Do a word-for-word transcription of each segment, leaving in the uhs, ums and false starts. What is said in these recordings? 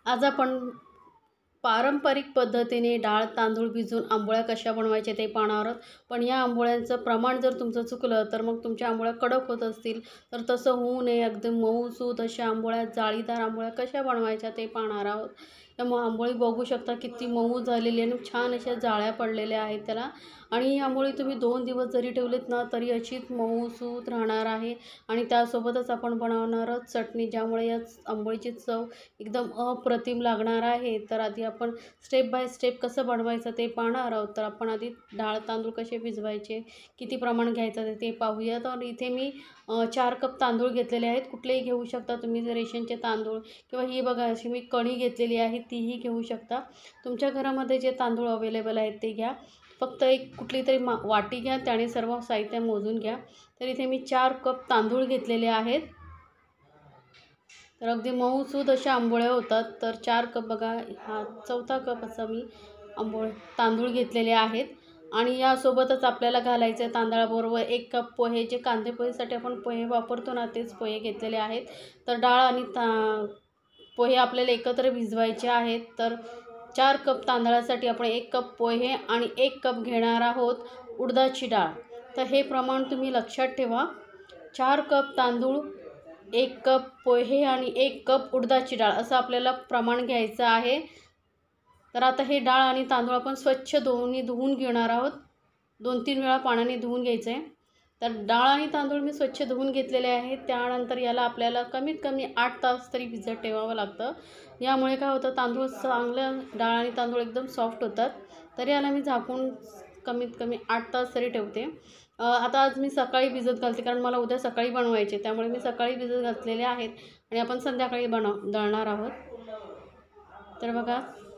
आज आपण पारंपरिक पद्धतीने डाळ तांदूळ भिजवून आंबोळ्या कशा बनवायच्या ते पाहणार आहोत. पण या आंबोळ्यांचं प्रमाण जर तुमचं चुकलं तर मग तुमच्या आंबोळ्या कडक होत असतील, तर तसं होऊ नये एकदम मऊसूत अशा आंबोळ्या, जाळीदार आंबोळ्या कशा बनवायच्या ते पाहणार आहोत. त्यामुळे आंबोळी बघू शकता किती मऊ झालेली आणि छान अशा जाळ्या पडलेल्या आहेत त्याला. आणि ही आंबोळी तुम्ही दोन दिवस जरी ठेवलीत ना तरी अशीच मऊसूत राहणार आहे. आणि त्यासोबतच आपण बनवणार आहोत चटणी, ज्यामुळे या आंबोळीची चव एकदम अप्रतिम लागणार आहे. तर आधी आपण स्टेप बाय स्टेप कसं बनवायचं ते पाहणार आहोत. तर आपण आधी डाळ तांदूळ कसे भिजवायचे, किती प्रमाण घ्यायचं ते पाहूया. तर इथे मी चार कप तांदूळ घेतलेले आहेत. कुठलेही घेऊ शकता तुम्ही, रेशनचे तांदूळ किंवा ही बघा अशी मी कणी घेतलेली आहे तीही घेऊ शकता. तुमच्या घरामध्ये जे तांदूळ अवेलेबल आहेत ते घ्या. फक्त एक कुठली तरी मा वाटी घ्या, त्याने सर्व साहित्य मोजून घ्या. तर इथे मी चार कप तांदूळ घेतलेले आहेत. तर अगदी मऊसूद अशा आंबोळ्या होतात. तर चार कप बघा, हा चौथा कप असा मी आंबोळे तांदूळ घेतलेले आहेत. आणि यासोबतच आपल्याला घालायचं आहे तांदळाबरोबर एक कप पोहे, जे कांदे पोहेसाठी आपण पोहे वापरतो ना तेच पोहे घेतलेले आहेत. तर डाळ आणि ता पोहे आपल्याला एकत्र भिजवायचे आहेत. तर चार कप तांदळासाठी आपण एक कप पोहे आणि एक कप घेणार आहोत उडदाची डाळ. तर हे प्रमाण तुम्ही लक्षात ठेवा. चार कप तांदूळ, एक कप पोहे आणि एक कप उडदाची डाळ असं आपल्याला प्रमाण घ्यायचं आहे. तर आता हे डाळ आणि तांदूळ आपण स्वच्छ दोन्ही धुवून घेणार आहोत. दोन तीन वेळा पाण्याने धुवून घ्यायचं आहे. तर डाळ आणि तांदूळ मी स्वच्छ धुवून घेतलेले आहेत. त्यानंतर याला आपल्याला कमीत कमी आठ तास तरी भिजत ठेवावं लागतं. यामुळे काय होतं, तांदूळ चांगलं, डाळ आणि तांदूळ एकदम सॉफ्ट होतात. तर याला मी झाकून कमीत कमी आठ तास तरी ठेवते. आता आज मी सकाळी भिजत घालते, कारण मला उद्या सकाळी बनवायचे, त्यामुळे मी सकाळी भिजत घातलेले आहेत आणि आपण संध्याकाळी बनव दळणार आहोत. तर बघा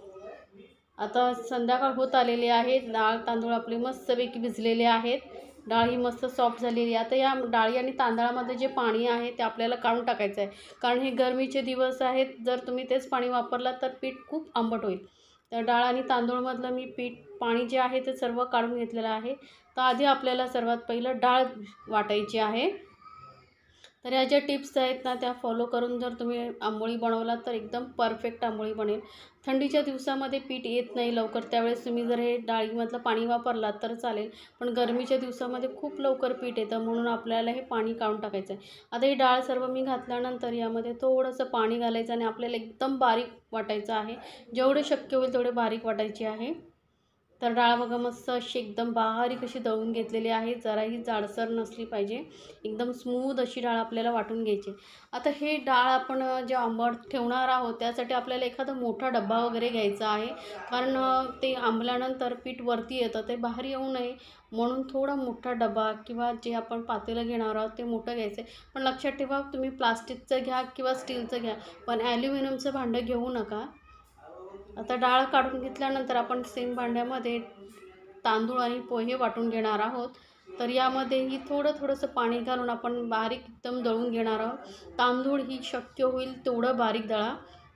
आता संध्याकाळ होत आलेली आहे. डाळ तांदूळ आपले मस्तपैकी भिजलेले आहेत. डाळ ही मस्त सॉफ्ट झालेली आहे. आता या डाळी आणि तांदळामध्ये जे पाणी आहे ते आपल्याला काढून टाकायचं आहे, कारण हे गरमीचे दिवस आहेत. जर तुम्ही तेच पाणी वापरलात तर पीठ खूप आंबट होईल. तर डाळ आणि तांदूळमधलं मी पीठ पाणी जे आहे ते सर्व काढून घेतलेलं आहे. तर आधी आपल्याला सर्वात पहिलं डाळ वाटायची आहे. तर या ज्या टिप्स आहेत ना त्या फॉलो करून जर तुम्ही आंबोळी बनवलात तर एकदम परफेक्ट आंबोळी बनेल. थंडीच्या दिवसामध्ये पीठ येत नाही लवकर, त्यावेळेस तुम्ही जर हे डाळीमधलं पाणी वापरलात तर चालेल. पण गरमीच्या दिवसामध्ये खूप लवकर पीठ येतं, म्हणून आपल्याला हे पाणी काढून टाकायचं आहे. आता ही डाळ सर्व मी घातल्यानंतर यामध्ये थोडंसं पाणी घालायचं आणि आपल्याला एकदम बारीक वाटायचं आहे. जेवढे शक्य होईल तेवढे बारीक वाटायची आहे. तर डाळ बघा मस्त अशी एकदम बारीक अशी दळून घेतलेली आहे. जराही जाडसर नसली पाहिजे, एकदम स्मूथ अशी डाळ आपल्याला वाटून घ्यायची. आता हे डाळ आपण जे आंबट ठेवणार आहोत त्यासाठी आपल्याला एखादा मोठा डब्बा वगैरे घ्यायचा आहे, कारण ते आंबल्यानंतर पीठ वरती येतं, ते बाहेर येऊ नये म्हणून थोडा मोठा डबा किंवा जे आपण पातेलं घेणार आहोत ते मोठं घ्यायचं आहे. पण लक्षात ठेवा, तुम्ही प्लास्टिकचं घ्या किंवा स्टीलचं घ्या, पण ॲल्युमिनियमचं भांडं घेऊ नका. आता डाळ काढून घेतल्यानंतर आपण सेम भांड्यामध्ये तांदूळ आणि पोहे वाटून घेणार आहोत. तर यामध्येही थोडं थोडंसं पाणी घालून आपण बारीक एकदम दळून घेणार आहोत. तांदूळ ही शक्य होईल तेवढं बारीक दळा.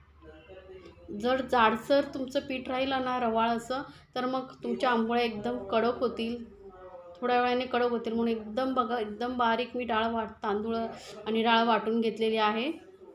जर जाडसर तुमचं पीठ राहिलं ना रवाळ असं, तर मग तुमच्या आंबोळ्या एकदम कडक होतील, थोड्या वेळाने कडक होतील. म्हणून एकदम बघा, एकदम बारीक मी डाळ वाट तांदूळ आणि डाळ वाटून घेतलेली आहे.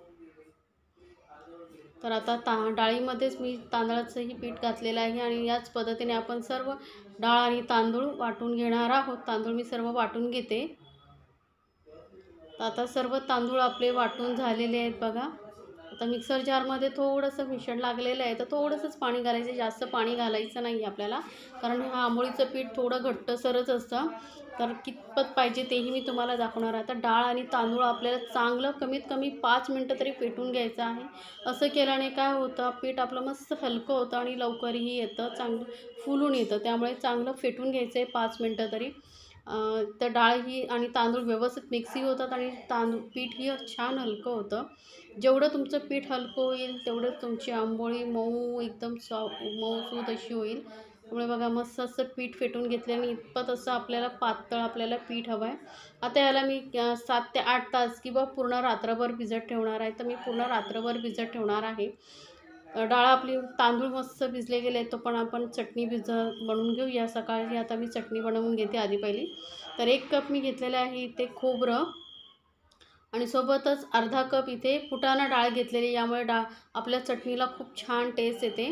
तर आता ता डाळीमध्येच मी तांदळाचंही पीठ घातलेलं आहे आणि याच पद्धतीने आपण सर्व डाळ आणि तांदूळ वाटून घेणार आहोत. तांदूळ मी सर्व वाटून घेते. तर आता सर्व तांदूळ आपले वाटून झालेले आहेत बघा. आता मिक्सर जारमध्ये थोडंसं मिश्रण लागलेलं आहे, तर थोडंसंच पाणी घालायचं, जास्त पाणी घालायचं नाही आपल्याला, कारण हा आंबोळीचं पीठ थोडं घट्टसरच असतं. तर कितपत पाहिजे तेही मी तुम्हाला दाखवणार आहे. आता डाळ आणि तांदूळ आपल्याला चांगलं कमीत कमी पाच मिनटं तरी फेटून घ्यायचं आहे. असं केल्याने काय होतं, पीठ आपलं मस्त हलकं होतं आणि लवकरही येतं, चांगलं फुलून येतं. त्यामुळे चांगलं फेटून घ्यायचं आहे पाच मिनटं तरी. तर डाळ ही आणि तांदूळ व्यवस्थित मिक्सही होतात आणि तांदूळ पीठही छान हलकं होतं. जेवढं तुमचं पीठ हलकं होईल तेवढं तुमची आंबोळी मऊ, एकदम सॉ मऊसूत अशी होईल. त्यामुळे बघा मस्त असं पीठ फेटून घेतल्याने इतपत असं आपल्याला पातळ आपल्याला पीठ हवं आहे. आता याला मी सात ते आठ तास किंवा पूर्ण रात्रभर भिजत ठेवणार आहे. तर मी पूर्ण रात्रभर भिजत ठेवणार आहे. डाळ आपली, तांदूळ मस्त भिजले गेले, तो पण आपण चटणी भिज बनवून घेऊया सकाळी. आता मी चटणी बनवून घेते आधी पहिली. तर एक कप मी घेतलेलं आहे इथे खोबरं आणि सोबतच अर्धा कप इथे फुटाणा डाळ घेतलेली, यामुळे डाळ आपल्या चटणीला खूप छान टेस्ट येते।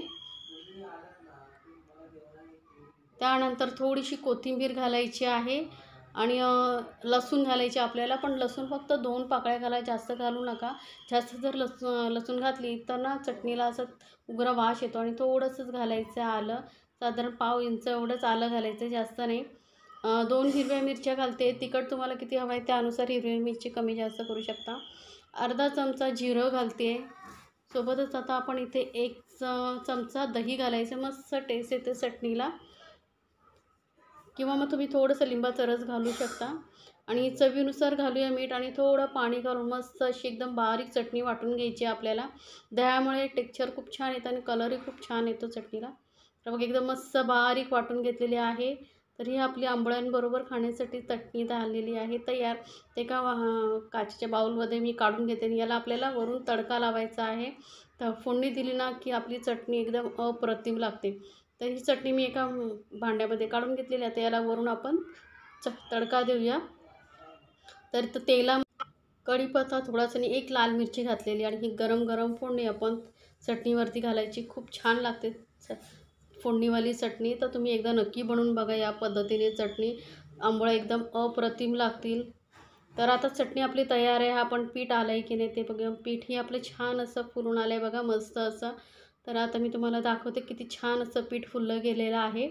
त्यानंतर थोडीशी कोथिंबीर घालायची आहे आणि लसूण घालायची आपल्याला, पण लसूण फक्त दोन पाकळ्या घाला, जास्त घालू नका। जास्त जर लस लसूण घातली तर ना चटणीला असं उग्र वास येतो। आणि थोडंसंच घालायचं आलं, साधारण पाव इंच एवढंच आलं घालायचं, जास्त नाही। दोन हिरव्या मिरच्या घालते, तिखट तुम्हाला किती हवं आहे त्यानुसार हिरवी मिरची कमी जास्त करू शकता। अर्धा चमचा जिरं घालते, सोबतच आता आपण इथे एक चमचा दही घालायचं, मस्त टेस्ट येते चटणीला, किंवा मग तुम्ही थोडंसं लिंबाचा रस घालू शकता। आणि चवीनुसार घालूया मीठ आणि थोडं पाणी घालून मस्त अशी एकदम बारीक चटणी वाटून घ्यायची आपल्याला। दह्यामुळे टेक्स्चर खूप छान येतं आणि कलरही खूप छान येतो चटणीला। तर बघ एकदम मस्त बारीक वाटून घेतलेली आहे। तर ही आपली आंबोळ्यांबरोबर खाण्यासाठी चटणी झालेली आहे तयार। ते एका काचेच्या बाउलमध्ये मी काढून घेते आणि याला आपल्याला वरून तडका लावायचा आहे। तर फोडणी दिली ना की आपली चटणी एकदम अप्रतिम लागते। तर ही चटणी मी एका भांड्यामध्ये काढून घेतलेली आहे, तर याला वरून आपण च तडका देऊया। तर तेला कढीपत्ता थोडासा आणि एक लाल मिरची घातलेली आणि ही गरम गरम फोडणी आपण चटणीवरती घालायची, खूप छान लागते फोडणीवाली चटणी। तर तुम्ही एकदा नक्की बनवून बघा या पद्धतीने चटणी, आंबोळ्या एकदम अप्रतिम लागतील। तर आता चटणी आपली तयार आहे। हा पण पीठ आलं आहे की नाही ते बघा, पीठही आपलं छान असं फुलून आलं आहे बघा, मस्त असं। तर आता मी तुम्हाला दाखवते किती छान असं पीठ फुललं गेलेलं आहे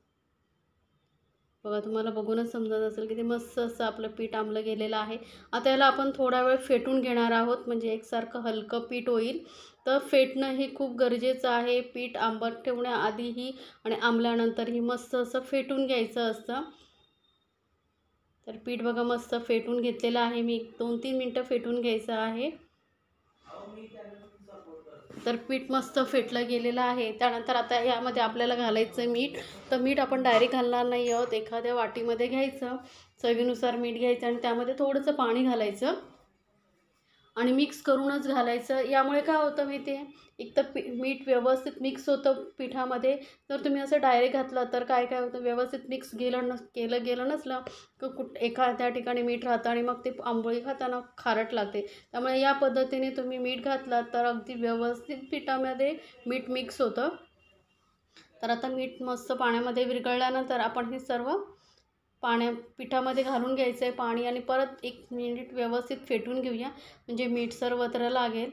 बघा, तुम्हाला बघूनच समजत असेल की ते मस्त असं आपलं पीठ आंबलं गेलेलं आहे। आता याला आपण थोडा वेळ फेटून घेणार आहोत, म्हणजे एकसारखं हलकं पीठ होईल। तर फेटणं हे खूप गरजेचं आहे, पीठ आंबट ठेवण्याआधीही आणि आंबल्यानंतरही मस्त असं फेटून घ्यायचं असतं। तर पीठ बघा मस्त फेटून घेतलेलं आहे मी, दोन तीन मिनटं फेटून घ्यायचं आहे। तर पीठ मस्त फेटलं गेलेलं आहे। त्यानंतर आता यामध्ये आपल्याला घालायचं मीठ, तर मीठ आपण डायरेक्ट घालणार नाही आहोत, एखाद्या वाटीमध्ये घ्यायचं, चवीनुसार मीठ घ्यायचं आणि त्यामध्ये थोडंसं पाणी घालायचं आणि मिक्स करूनच घालायचं। यामुळे काय होतं माहिती आहे, एक तर पी मीठ व्यवस्थित मिक्स होतं पिठामध्ये। जर तुम्ही असं डायरेक्ट घातलं तर काय काय होतं, व्यवस्थित मिक्स गेलं नस केलं गेलं नसलं तर कुठ एखाद्या ठिकाणी मीठ राहतं आणि मग ते आंबोळी खाताना खारट लागते। त्यामुळे या पद्धतीने तुम्ही मीठ घातलं तर अगदी व्यवस्थित पिठामध्ये मीठ मिक्स होतं। तर आता मीठ मस्त पाण्यामध्ये विरघळल्यानंतर आपण हे सर्व पाण्या पिठामध्ये घालून घ्यायचं आहे पाणी आणि परत एक मिनिट व्यवस्थित फेटून घेऊया, म्हणजे मीठ सर्वत्र लागेल।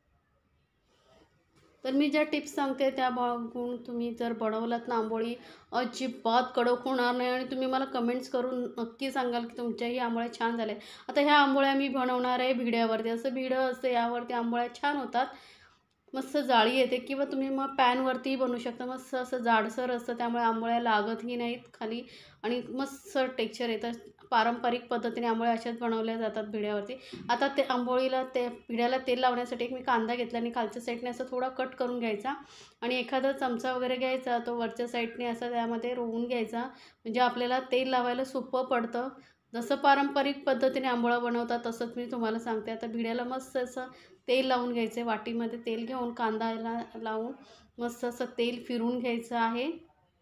तर मी ज्या टिप्स सांगते त्या बघून तुम्ही जर बनवलात ना आंबोळी, अजिबात कडक होणार नाही आणि तुम्ही मला कमेंट्स करून नक्की सांगाल की तुमच्याही आंबोळ्या छान झाल्या। आता ह्या आंबोळ्या मी बनवणार आहे भिड्यावरती, असं भिडं असतं यावरती आंबोळ्या छान होतात, मस्त जाळी येते, किंवा तुम्ही मग पॅनवरतीही बनवू शकता। मस्त असं जाडसर असतं, त्यामुळे आंबोळ्या लागतही नाहीत खाली आणि मस्त टेक्स्चर येतं। पारंपरिक पद्धतीने आंबोळ्या अशाच बनवल्या जातात भिड्यावरती। आता ते आंबोळीला ते भिड्याला तेल लावण्यासाठी एक मी कांदा घेतला आणि खालच्या साईडने असं थोडा कट करून घ्यायचा आणि एखादा चमचा वगैरे घ्यायचा, तो वरच्या साईडने असं त्यामध्ये रोवून घ्यायचा, म्हणजे आपल्याला तेल लावायला सोपं पडतं। जसं पारंपरिक पद्धतीने आंबोळा बनवतात तसंच मी तुम्हाला सांगते। आता भिड्याला मस्त असं तेल लावून घ्यायचं, वाटीमध्ये तेल घेऊन कांद्याला लावून मस्त असं तेल फिरून घ्यायचं आहे।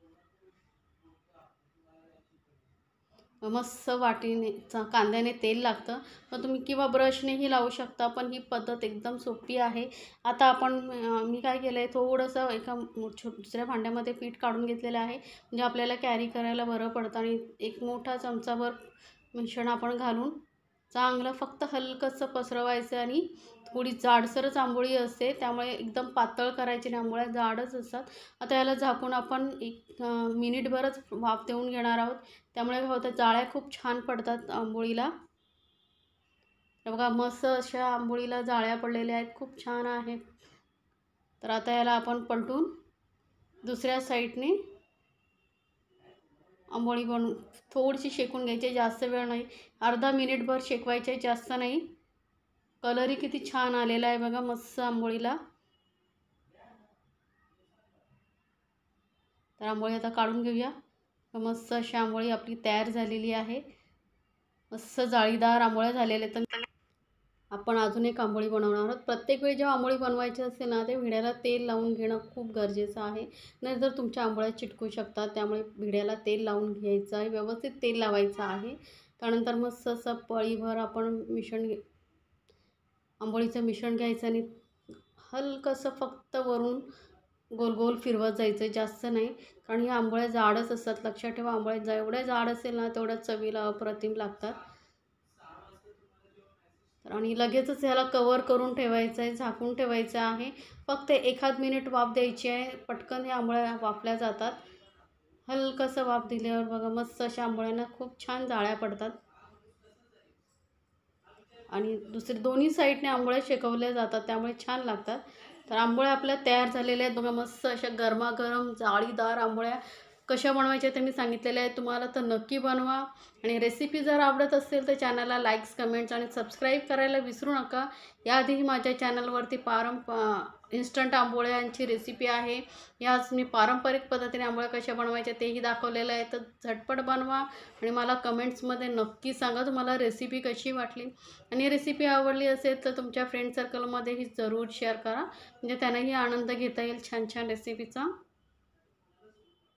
मस्त वाटीने कांद्याने तेल लागतं, मग तुम्ही किंवा ब्रशनेही लावू शकता, पण ही पद्धत एकदम सोपी आहे। आता आपण मी काय केलं आहे, थोडंसं एका छो दुसऱ्या भांड्यामध्ये पीठ काढून घेतलेलं आहे, म्हणजे आपल्याला कॅरी करायला बरं पडतं। आणि एक मोठा चमचाभर मिश्रण आपण घालून चांगलं फक्त हलकंसं पसरवायचं आणि थोडी जाडसरच आंबोळी असते, त्यामुळे एकदम पातळ करायची नाही, आंबोळ्या जाडच असतात। आता याला झाकून आपण एक मिनिटभरच वाफ देऊन घेणार आहोत, त्यामुळे काय होतं जाळ्या खूप छान पडतात आंबोळीला। बघा मस्त अशा आंबोळीला जाळ्या पडलेल्या आहेत, खूप छान आहेत। तर आता याला आपण पलटून दुसऱ्या साईडने आंबोळी बनवून थोडीशी शेकून घ्यायची, जास्त वेळ नाही, अर्धा मिनिटभर शेकवायचे, जास्त नाही। कलरही किती छान आलेला आहे बघा मस्त आंबोळीला। तर आंबोळी आता काढून घेऊया, मस्त अशी आंबोळी आपली तयार झालेली आहे, मस्त जाळीदार आंबोळ्या झालेल्या आहेत। तर आपण अजून एक आंबोळी बनवणार आहोत। प्रत्येक वेळी जेव्हा आंबोळी बनवायची असते ना, ते भिड्याला तेल लावून घेणं खूप गरजेचं आहे, नाहीतर तुमच्या आंबोळ्या चिटकू शकतात। त्यामुळे भिड्याला तेल लावून घ्यायचं आहे, व्यवस्थित तेल लावायचं आहे। त्यानंतर मस्त असं पळीभर आपण मिश्रण आंबोळीचं मिश्रण घ्यायचं आणि हलकंसं फक्त वरून गोल गोल फिरवत जायचं, जास्त नाही. कारण ह्या आंबोळ्या जाडच असतात. लक्षात ठेवा, आंबोळ्या जेवढ्या जाड असेल ना तेवढ्या चवीला अप्रतिम लागतात. तर आणि लगेचच ह्याला कवर करून ठेवायचं आहे, झाकून ठेवायचं आहे. फक्त एखाद मिनिट वाफ द्यायची आहे. पटकन ह्या आंबोळ्या वाफल्या जातात. हलकंसं वाफ दिल्यावर बघा मस्त अशा आंबोळ्यांना खूप छान जाळ्या पडतात. आणि दुसरी दोन्ही साईडने आंबोळ्या शेकवल्या जातात, त्यामुळे छान लागतात. तर आंबोळ्या आपल्या तयार झालेल्या आहेत बघा. मस्त अशा गरमागरम जाळीदार आंबोळ्या कशा बनवायच्या ते मी सांगितलेल्या आहेत तुम्हाला, तर नक्की बनवा. आणि रेसिपी जर आवडत असेल तर चॅनलला लाईक्स, कमेंट्स आणि सबस्क्राईब करायला विसरू नका. याआधीही माझ्या चॅनलवरती पारंप इन्स्टंट आंबोळ्यांची रेसिपी आहे. याच मी पारंपरिक पद्धतीने आंबोळ्या कशा बनवायच्या तेही दाखवलेलं आहे. तर झटपट बनवा आणि मला कमेंट्समध्ये नक्की सांगा तुम्हाला रेसिपी कशी वाटली. आणि रेसिपी आवडली असेल तर तुमच्या फ्रेंड सर्कलमध्येही जरूर शेअर करा, म्हणजे त्यांनाही आनंद घेता येईल छान छान रेसिपीचा.